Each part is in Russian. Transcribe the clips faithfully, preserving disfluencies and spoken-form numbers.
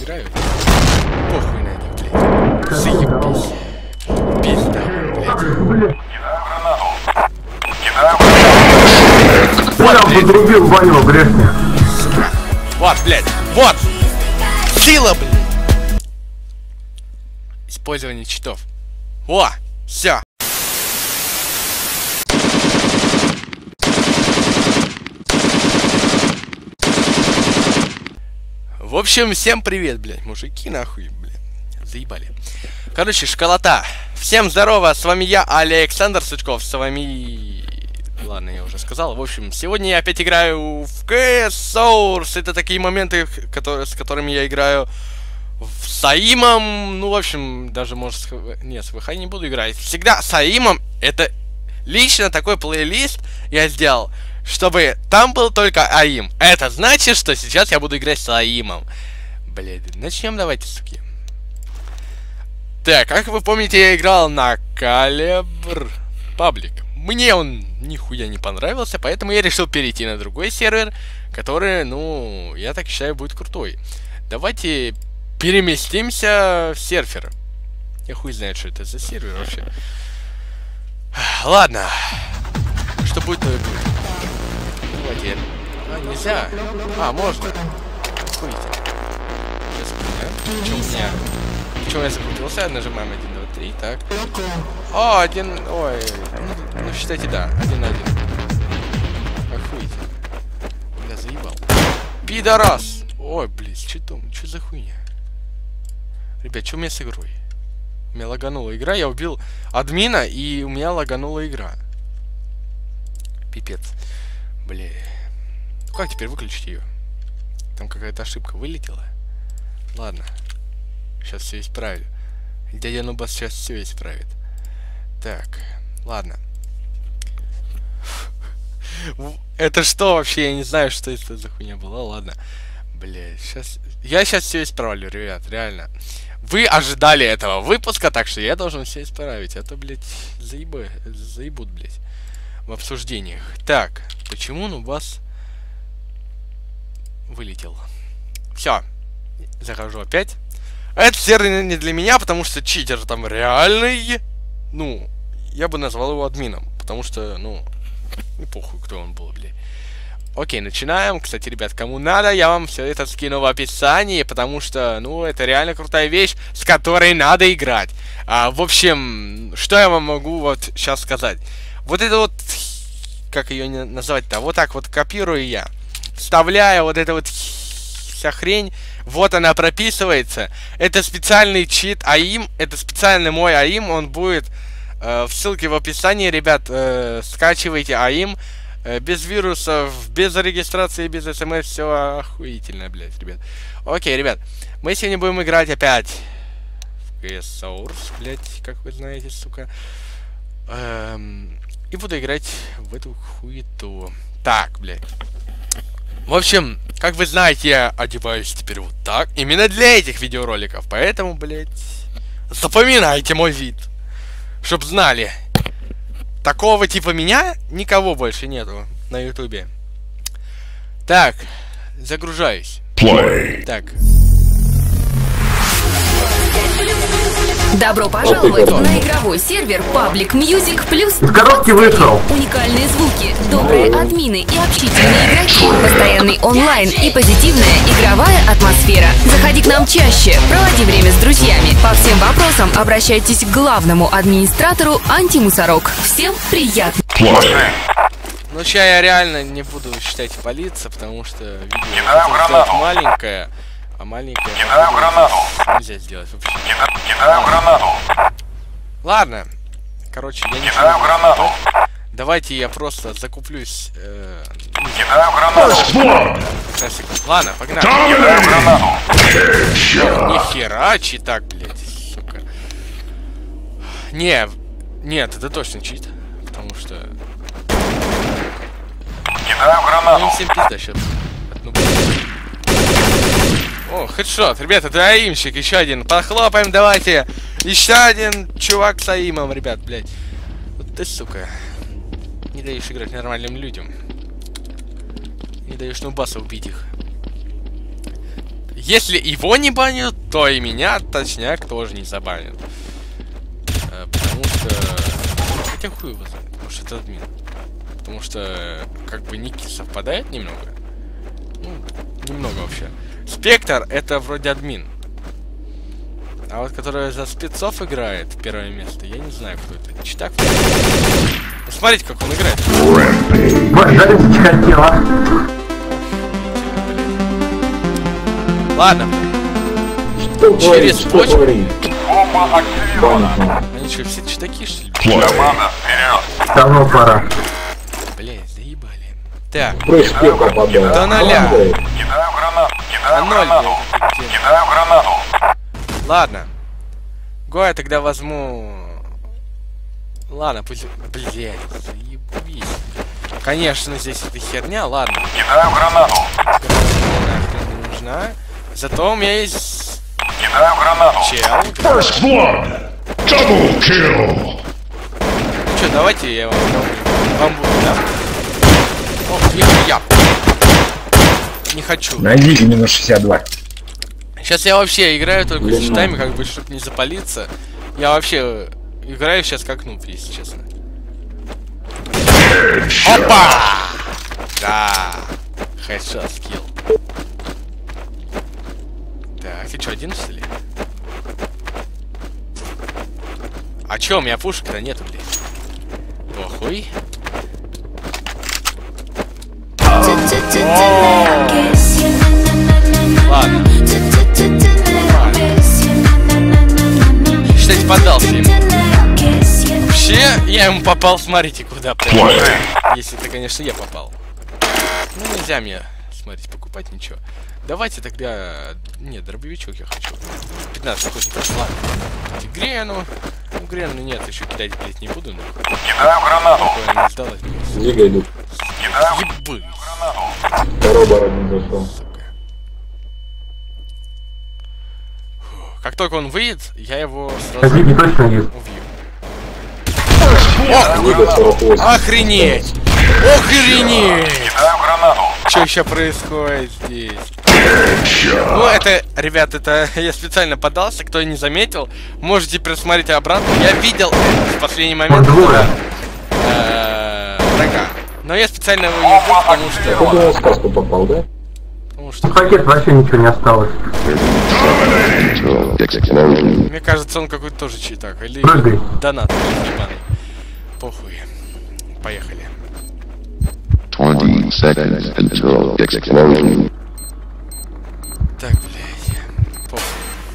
играю. Похуй на них, блядь. Заебись. Пизда, блядь. Вот, подрубил Ваню Брежнева. Вот, блядь, вот! Сила, блядь! Использование читов. О, все. В общем, всем привет, блядь, мужики, нахуй, блядь, заебали. Короче, школота. Всем здорово, с вами я, Александр Сычков, с вами... Ладно, я уже сказал. В общем, сегодня я опять играю в си эс Source. Это такие моменты, которые, с которыми я играю в Саимом. Ну, в общем, даже, может, с... нет, с ВХ не буду играть. Всегда Саимом. Это лично такой плейлист я сделал, чтобы там был только АИМ. Это значит, что сейчас я буду играть с АИМом. Блядь, начнем давайте, суки. Так, как вы помните, я играл на Калибр Паблик. Мне он нихуя не понравился, поэтому я решил перейти на другой сервер, который, ну, я так считаю, будет крутой. Давайте переместимся в сервер. Я хуй знает, что это за сервер вообще. Ладно. Что будет, то и будет. Давайте. А, нельзя. А, можно. Хуйте. Сейчас, да? Почему у меня... Почему я закрутился? Нажимаем один, два, три, так. О, один... Ой. Ну, ну считайте, да. Один на один. Охуеть. Бля, заебал. Пидорас! Ой, блин, что там? Что за хуйня? Ребят, что у меня с игрой? У меня лаганула игра, я убил админа, и у меня лаганула игра. Пипец. Бля. Ну как теперь выключить ее? Там какая-то ошибка вылетела. Ладно. Сейчас все исправлю. Дядя Нубас сейчас все исправит. Так, ладно. Это что вообще? Я не знаю, что это за хуйня была. Ладно. Бля, сейчас... Я сейчас все исправлю, ребят, реально. Вы ожидали этого выпуска, так что я должен все исправить. А то, блядь, заебы... заебут, блядь, в обсуждениях. Так, почему Нубас вылетел? Все. Захожу опять. Этот сервер не для меня, потому что читер там реальный. Ну, я бы назвал его админом. Потому что, ну, не похуй, кто он был, блядь. Окей, начинаем. Кстати, ребят, кому надо, я вам все это скину в описании, потому что, ну, это реально крутая вещь, с которой надо играть. А, в общем, что я вам могу вот сейчас сказать? Вот это вот, как ее назвать-то, вот так вот копирую я, вставляю вот это вот вся хрень. Вот она прописывается. Это специальный чит АИМ. Это специальный мой АИМ. Он будет э, в ссылке в описании. Ребят, э, скачивайте АИМ. Э, без вирусов, без регистрации, без смс. Все охуительно, блядь, ребят. Окей, ребят. Мы сегодня будем играть опять в си эс Source, блядь, как вы знаете, сука. Эм, и буду играть в эту хуету. Так, блядь. В общем, как вы знаете, я одеваюсь теперь вот так. Именно для этих видеороликов. Поэтому, блядь, запоминайте мой вид. Чтоб знали. Такого типа меня никого больше нету на ютубе. Так, загружаюсь. Play. Так. Добро пожаловать на игровой сервер Public Music Plus. Коробки вышел. Уникальные звуки, добрые админы и общительные игроки, постоянный онлайн и позитивная игровая атмосфера. Заходи к нам чаще, проводи время с друзьями. По всем вопросам обращайтесь к главному администратору Антимусорок. Всем приятно. Ну, сейчас я реально не буду считать палиться, потому что видео маленькое. А маленькая... Кидаю гранату. Нельзя сделать вообще. Кидаю гранату. Ладно. Короче, я не Кидаю гранату. Давайте я просто закуплюсь. Э... Кидаю гранату. Ладно, погнали. Кидаю гранату. Нихера чит так, блядь, сука. Не, нет, это точно чит. Потому что... Кидаю гранату. Ну, всем пизда сейчас. О, хедшот. Ребята, это аимщик, еще один. Похлопаем, давайте. Еще один чувак с аимом, ребят, блядь. Вот ты, сука. Не даешь играть нормальным людям. Не даешь нубаса убить их. Если его не банят, то и меня, точняк, тоже не забанят. А, потому что... Хотя хуй его знает, потому что это админ. Потому что, как бы, ники совпадают немного. Ну, немного вообще. Спектр — это вроде админ. А вот который за спецов играет первое место, я не знаю, кто это. Читак. Ну, смотрите, как он играет. Ладно. Что Через говорит, почту. что говорит? Бомба активирована. Они что, все читаки, что ли? Команда, вперед. Давно пора. Блять, заебали. Так, Прыжки попадают. до ноля. Кидаю гранату. А Кидаю ноль, гранату. блядь. Кидаю гранату. Ладно. Го, я тогда возьму... Ладно, пусть... Блять, заебись. Конечно, здесь эта херня, ладно. Кидаю гранату. Нахрен не нужна. Зато у меня есть... Кидаю гранату. Чел. First blood! Double kill! Че, давайте я вам... Вам буду, да? О, нихуя. Не хочу. Найди именно шестьдесят два. Сейчас я вообще играю только с читами, как бы, чтобы не запалиться. Я вообще играю сейчас как нуб, если честно. Опа! Да. Хэдшот скилл. Так, ты что, один что ли? А чё, у меня пушек-то нету, блин. Охуй. Ладно. Считайте, поддался ему. Вообще, я ему попал, смотрите, куда прям. Если это, конечно, я попал. Ну, нельзя мне, смотрите, покупать ничего. Давайте тогда... Нет, дробовичок я хочу. пятнадцать секунд не прошло. Грену. Ну, грену нет, еще кидать, блять, не буду. Но... Кидаю гранату. Такое не сдалось. Двигай, идут. Кидаю Ебы. гранату. Второй барон не зашел. Как только он выйдет, я его сразу Соседи точно есть. убью. Двигай сорок восемь. Охренеть! Охренеть! Кидаю гранату. Что еще происходит здесь? Ну, это, ребят, это я специально подался, кто не заметил, можете просмотреть обратно. Я видел в последний момент двое. э, врага. Но я специально его не убил, потому что... Походу на сказку попал, да? Потому что, Пакет вообще ничего не осталось. мне кажется, он какой-то тоже читак. Или Прыгай. донат ебаный. Похуй. Поехали. twenty seconds until explosion. Так, блядь. Похуй.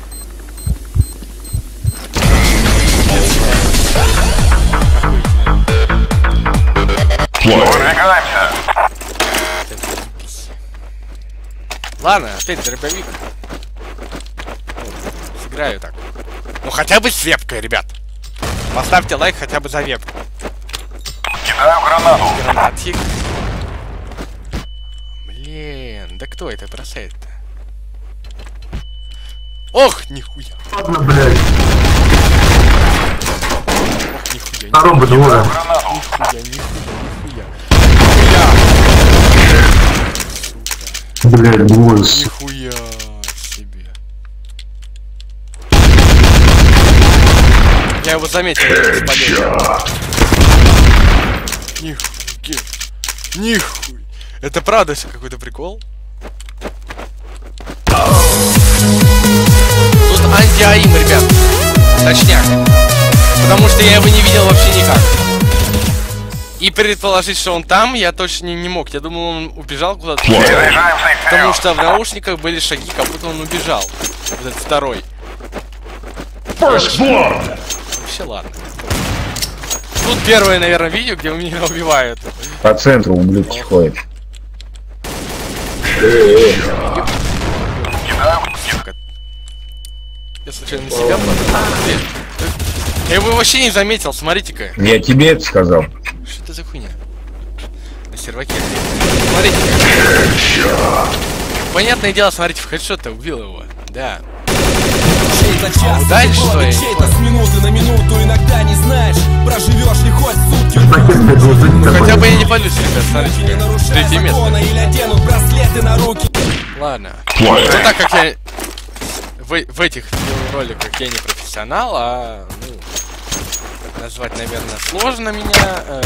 Выдвигаемся. Ладно, опять дробовик. Сыграю так. Ну хотя бы с вебкой, ребят. Поставьте лайк хотя бы за вебку. Кидаю гранату. Гранатик. Блин, да кто это бросает-то? Ох, нихуя. Ладно, блядь. Ох, нихуя. Второго двое. Гранату. Нихуя, нихуя, нихуя. Блядь, двое. Нихуя себе. Я его заметил, спалил. Нихуя. Нихуя. Это правда все какой-то прикол? Тут антиаим, ребят. Точняк. Потому что я его не видел вообще никак. И предположить, что он там, я точно не, не мог. Я думал, он убежал куда-то. Заряжаемся и Потому вперед. что в наушниках были шаги, как будто он убежал. Вот этот второй. First blood! Вообще ладно. Тут первое, наверное, видео, где меня убивают. По центру ублюдки ходят. Кидаю. Сука. Я случайно на себя подал. Я его вообще не заметил, смотрите-ка. Я тебе это сказал. Что это за хуйня? На серваке. Смотрите. Понятное дело, смотрите, в хедшот-то убил его. Да. А дальше что я? Чей-то с минуты на минуту иногда не знаешь, проживешь ли хоть сутки. Пакет для глаза Хотя бы я не полюсь, ребят, смотрите. Не нарушая Третье место. закона или оденут браслеты на руки. Ладно. Ну, так как я в, в этих роликах я не профессионал, а ну, назвать, наверное, сложно меня. Э,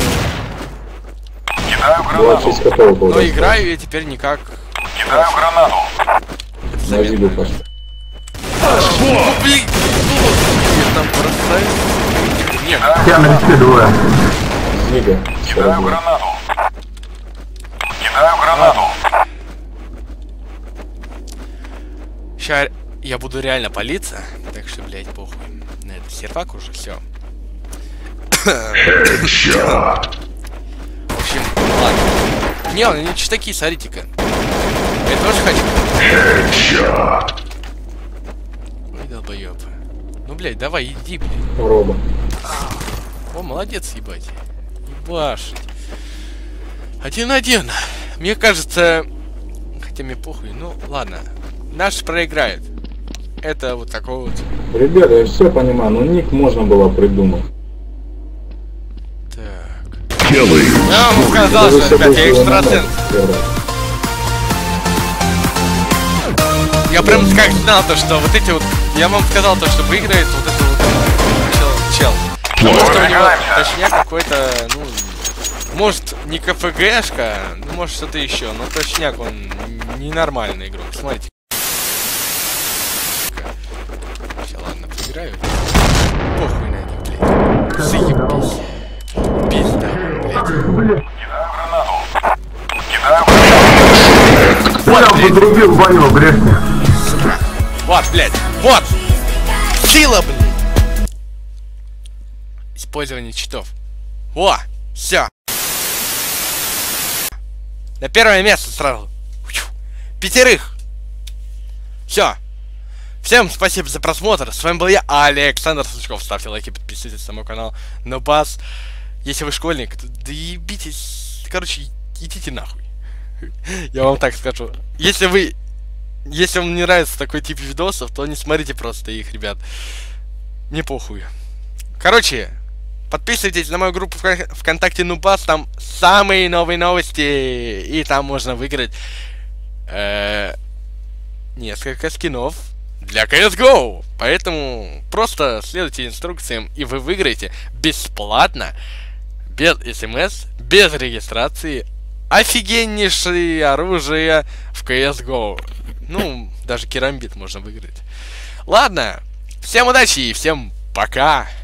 Кидаю гранату. но играю я теперь никак. Кидаю гранату. Это На виду заметно. пошли. Ну, блин, ну, я там бросаю. Нет, Я на реке двое. Мига. Кидаю гранату. Кидаю гранату. ща я буду реально палиться, так что, блядь, похуй. На этот сервак уже все. Headshot. В общем, ладно. Не, они че такие, смотрите-ка. Я тоже хочу. Headshot. Ой, долбоёб. Ну, блядь, давай, иди, блядь. Роба. О, молодец, ебать. Ебашить. Один-один. Мне кажется... Хотя мне похуй. Ну, ладно. Наш проиграет. Это вот такой вот. Ребята, я все понимаю, но ник можно было придумать. Так. Killing. Я вам сказал, что, ребят, я экстрасенс. Я прям как знал то, что вот эти вот... Я вам сказал то, что выиграет вот это вот чел. чел. Потому что у него точняк какой-то, ну... Может, не КФГшка, ну, может, что-то еще, но точняк он ненормальный игрок. Смотрите. Все, ладно, поиграю. Похуй на них, блядь. Заебись. Пизда, блядь. Кидаю гранату. Кидаю гранату. Вот, подрубил баню, грешник. Сука. Вот, блядь, вот! Сила, блядь! Использование читов. Во! Все. На первое место сразу. Пятерых. Все. Всем спасибо за просмотр. С вами был я, Александр Сучков. Ставьте лайки, подписывайтесь на мой канал Нубас. Если вы школьник, то да ебитесь. Короче, идите нахуй. Я вам так скажу. Если вы... Если вам не нравится такой тип видосов, то не смотрите просто их, ребят. Мне похуй. Короче... Подписывайтесь на мою группу ВКонтакте Нубас, там самые новые новости, и там можно выиграть э, несколько скинов для си эс го. Поэтому просто следуйте инструкциям, и вы выиграете бесплатно, без смс, без регистрации, офигеннейшее оружие в си эс го. Ну, даже керамбит можно выиграть. Ладно, всем удачи и всем пока!